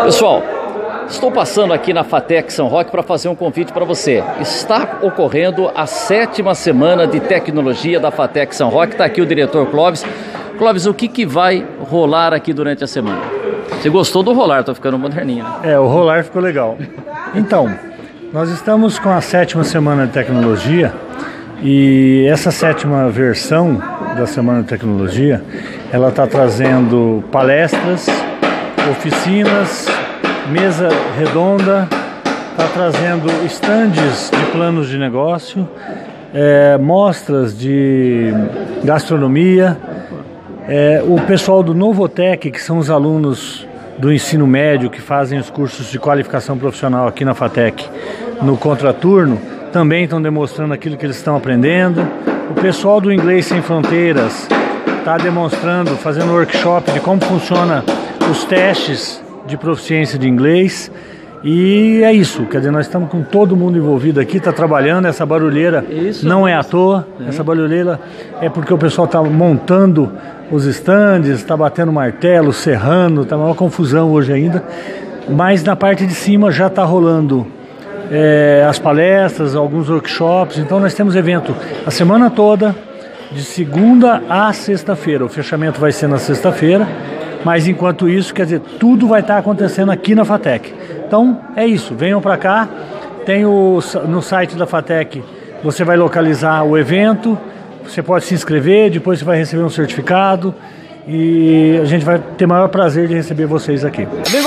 Pessoal, estou passando aqui na FATEC São Roque para fazer um convite para você. Está ocorrendo a 7ª semana de tecnologia da FATEC São Roque. Está aqui o diretor Clóvis. Clóvis, o que vai rolar aqui durante a semana? Você gostou do rolar? Estou ficando moderninho. O rolar ficou legal. Então, nós estamos com a 7ª semana de tecnologia e essa 7ª versão da Semana de Tecnologia, ela está trazendo palestras, oficinas, mesa redonda, está trazendo estandes de planos de negócio, mostras de gastronomia, o pessoal do Novotec, que são os alunos do ensino médio que fazem os cursos de qualificação profissional aqui na FATEC no contraturno, também estão demonstrando aquilo que eles estão aprendendo. O pessoal do Inglês Sem Fronteiras está demonstrando, fazendo workshop de como funciona os testes de proficiência de inglês. E é isso, quer dizer, nós estamos com todo mundo envolvido aqui, está trabalhando. Essa barulheira não é à toa, essa barulheira é porque o pessoal está montando os estandes, está batendo martelo, serrando, está uma confusão hoje ainda, mas na parte de cima já está rolando as palestras, alguns workshops. Então nós temos evento a semana toda, de segunda a sexta-feira. O fechamento vai ser na sexta-feira, mas enquanto isso, quer dizer, tudo vai estar acontecendo aqui na FATEC. Então é isso, venham para cá, tem no site da FATEC, você vai localizar o evento, você pode se inscrever, depois você vai receber um certificado e a gente vai ter o maior prazer de receber vocês aqui. Amigo,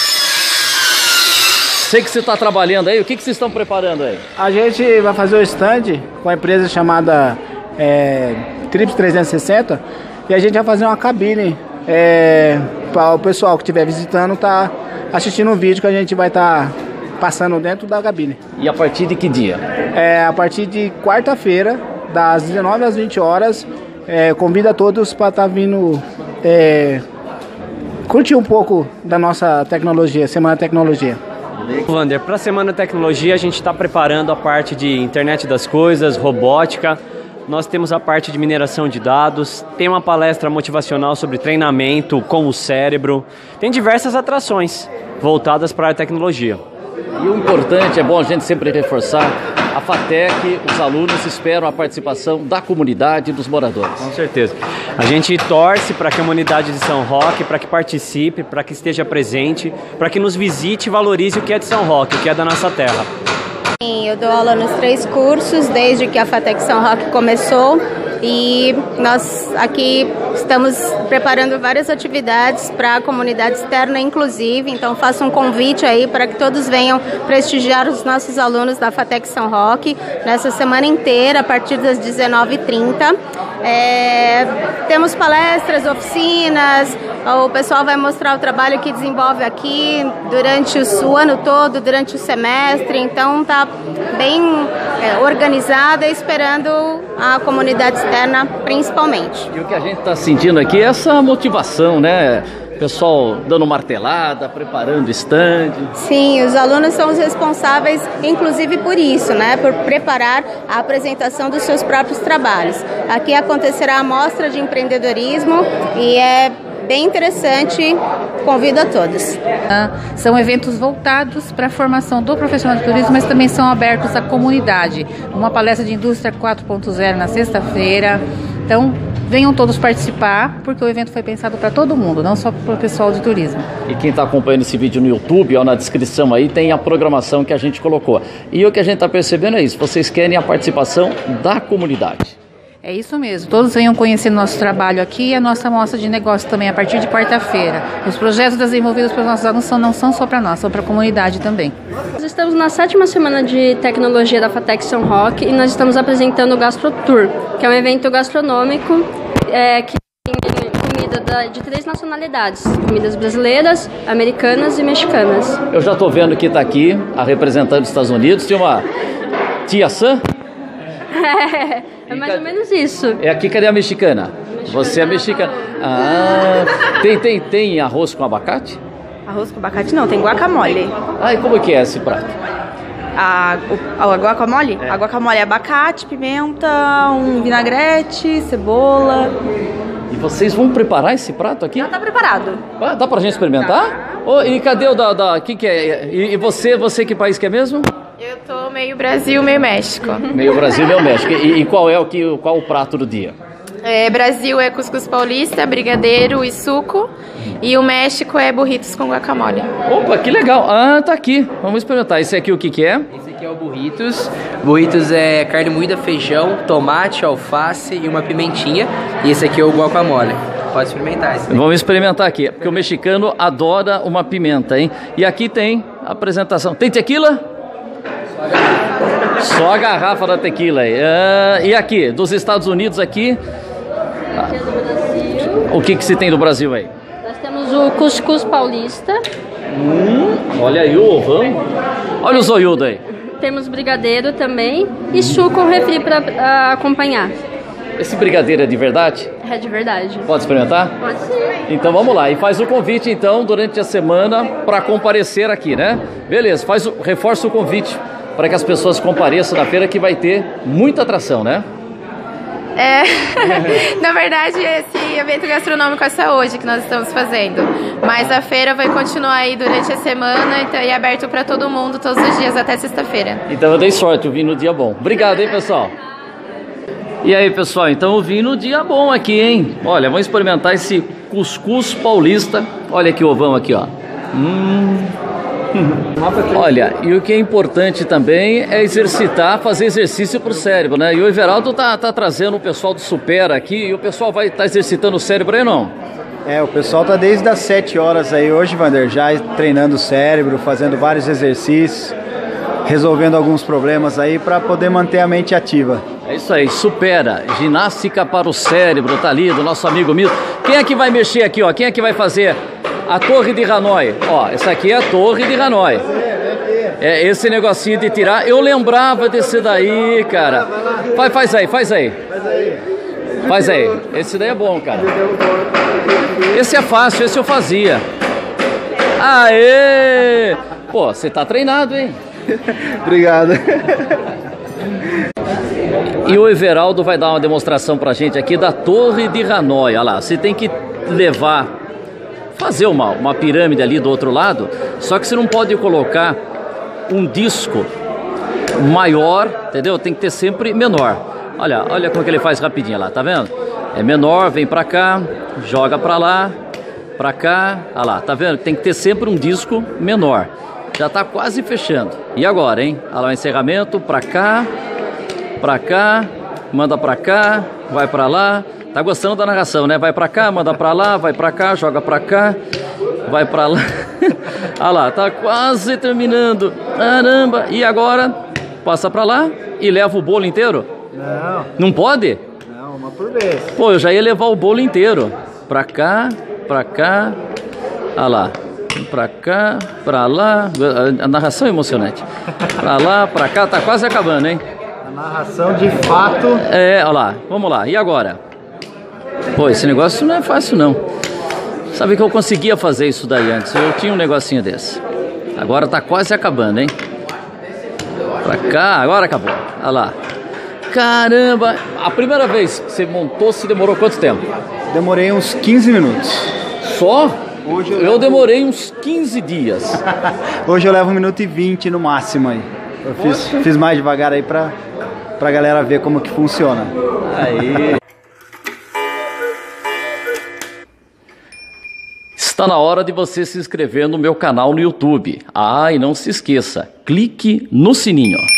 sei que você está trabalhando aí, o que vocês estão preparando aí? A gente vai fazer o stand com a empresa chamada Trips 360 e a gente vai fazer uma cabine para o pessoal que estiver visitando tá assistindo um vídeo que a gente vai estar passando dentro da cabine. E a partir de que dia? A partir de quarta-feira, das 19 às 20 horas, convido a todos para estar vindo curtir um pouco da nossa tecnologia, Semana de Tecnologia. Wander, para a Semana de Tecnologia a gente está preparando a parte de internet das coisas, robótica. Nós temos a parte de mineração de dados, tem uma palestra motivacional sobre treinamento com o cérebro, tem diversas atrações voltadas para a tecnologia. E o importante, é bom a gente sempre reforçar, a FATEC, os alunos esperam a participação da comunidade e dos moradores. Com certeza. A gente torce para que a comunidade de São Roque, para que participe, para que esteja presente, para que nos visite e valorize o que é de São Roque, o que é da nossa terra. Eu dou aula nos 3 cursos desde que a FATEC São Roque começou e nós aqui estamos preparando várias atividades para a comunidade externa inclusive, então faço um convite aí para que todos venham prestigiar os nossos alunos da FATEC São Roque nessa semana inteira a partir das 19h30. Temos palestras, oficinas, o pessoal vai mostrar o trabalho que desenvolve aqui durante o ano todo, durante o semestre, então está bem organizada, esperando a comunidade externa principalmente. E o que a gente está sentindo aqui é essa motivação, né? Pessoal dando martelada, preparando stand. Sim, os alunos são os responsáveis, inclusive por isso, né? Por preparar a apresentação dos seus próprios trabalhos. Aqui acontecerá a mostra de empreendedorismo e é bem interessante, convido a todos. São eventos voltados para a formação do profissional de turismo, mas também são abertos à comunidade. Uma palestra de indústria 4.0 na sexta-feira. Então, venham todos participar, porque o evento foi pensado para todo mundo, não só para o pessoal de turismo. E quem está acompanhando esse vídeo no YouTube, na descrição aí, tem a programação que a gente colocou. E o que a gente está percebendo é isso, vocês querem a participação da comunidade. É isso mesmo, todos venham conhecer nosso trabalho aqui e a nossa mostra de negócio também a partir de quarta-feira. Os projetos desenvolvidos pelos nossos alunos não são só para nós, são para a comunidade também. Nós estamos na 7ª semana de tecnologia da FATEC São Roque e nós estamos apresentando o GastroTour, que é um evento gastronômico que tem comida de 3 nacionalidades, comidas brasileiras, americanas e mexicanas. Eu já estou vendo que está aqui a representante dos Estados Unidos, tem uma Tia Sam? É mais ou menos isso. Aqui, cadê a mexicana? Você é mexicana. Tem arroz com abacate? Arroz com abacate não, tem guacamole. E como que é esse prato? A guacamole? A guacamole é abacate, pimenta, um vinagrete, cebola. E vocês vão preparar esse prato aqui? Já está preparado. Dá pra gente experimentar? Oh, e cadê o que é? E você que país que é mesmo? Eu tô meio Brasil, meio México. Meio Brasil, meio México. E qual o prato do dia? Brasil é cuscuz paulista, brigadeiro e suco. E o México é burritos com guacamole. Opa, que legal. Ah, tá aqui. Vamos experimentar. Esse aqui o que é? Esse aqui é o burritos. Burritos é carne moída, feijão, tomate, alface e uma pimentinha. E esse aqui é o guacamole. Pode experimentar esse. Vamos experimentar aqui, porque o mexicano adora uma pimenta, hein? E aqui tem a apresentação. Tem tequila? Só a garrafa da tequila aí. E aqui, dos Estados Unidos aqui? Aqui é do Brasil. O que se tem do Brasil aí? Nós temos o cuscuz paulista. Olha aí o ovão. Olha o zoiudo aí. Temos brigadeiro também e suco com refri para acompanhar. Esse brigadeiro é de verdade? É de verdade. Pode experimentar? Pode sim. Então vamos lá. E faz o convite então durante a semana para comparecer aqui, né? Beleza, reforça o convite para que as pessoas compareçam na feira, que vai ter muita atração, né? Na verdade, esse evento gastronômico é só hoje que nós estamos fazendo. Mas a feira vai continuar aí durante a semana, então é aberto para todo mundo todos os dias até sexta-feira. Então eu dei sorte, eu vim no dia bom. Obrigado, hein, pessoal? E aí, pessoal, então eu vim no dia bom aqui, hein? Olha, vamos experimentar esse cuscuz paulista. Olha que ovão aqui, ó. Olha, e o que é importante também é exercitar, fazer exercício pro cérebro, né? E o Everaldo tá trazendo o pessoal do Supera aqui, e o pessoal vai estar exercitando o cérebro aí, não? O pessoal tá desde as 7 horas aí hoje, Vander, já treinando o cérebro, fazendo vários exercícios, resolvendo alguns problemas aí para poder manter a mente ativa. É isso aí, Supera, ginástica para o cérebro, tá ali, do nosso amigo Mito. Quem é que vai mexer aqui, ó? Quem é que vai fazer a Torre de Hanoi? Ó, essa aqui é a Torre de Hanoi. É esse negocinho de tirar, eu lembrava desse daí, cara. Faz aí. Faz aí, esse daí é bom, cara. Esse é fácil, esse eu fazia. Aê! Pô, você tá treinado, hein? Obrigado. E o Everaldo vai dar uma demonstração pra gente aqui da Torre de Hanoi. Olha lá, você tem que fazer uma pirâmide ali do outro lado, só que você não pode colocar um disco maior, entendeu? Tem que ter sempre menor. Olha como que ele faz rapidinho lá, tá vendo? É menor, vem pra cá, joga pra lá, pra cá, olha lá, tá vendo? Tem que ter sempre um disco menor. Já tá quase fechando. E agora, hein? Olha lá o encerramento, pra cá, manda pra cá, vai pra lá. Tá gostando da narração, né? Vai pra cá, manda pra lá, vai pra cá, joga pra cá, vai pra lá. Olha lá, tá quase terminando. Caramba! E agora, passa pra lá e leva o bolo inteiro? Não. Não pode? Não, uma por vez. Pô, eu já ia levar o bolo inteiro. Pra cá, olha lá. Pra cá, pra lá. A narração é emocionante. Pra lá, pra cá, tá quase acabando, hein? A narração de fato. Olha lá, vamos lá. E agora? Pô, esse negócio não é fácil, não. Sabe que eu conseguia fazer isso daí antes. Eu tinha um negocinho desse. Agora tá quase acabando, hein? Pra cá, agora acabou. Olha lá. Caramba! A primeira vez que você montou, se demorou quanto tempo? Demorei uns 15 minutos. Só? Hoje eu demorei uns 15 dias. Hoje eu levo 1 minuto e 20 no máximo aí. Eu fiz mais devagar aí pra galera ver como que funciona. Aí. Está na hora de você se inscrever no meu canal no YouTube. E não se esqueça, clique no sininho.